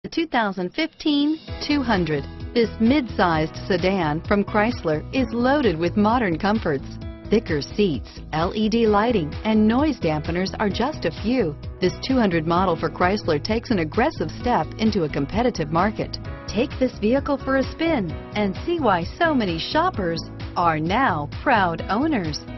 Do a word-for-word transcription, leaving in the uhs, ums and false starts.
The two thousand fifteen two hundred. This mid-sized sedan from Chrysler is loaded with modern comforts. Thicker seats, L E D lighting, and noise dampeners are just a few. This two hundred model for Chrysler takes an aggressive step into a competitive market. Take this vehicle for a spin and see why so many shoppers are now proud owners.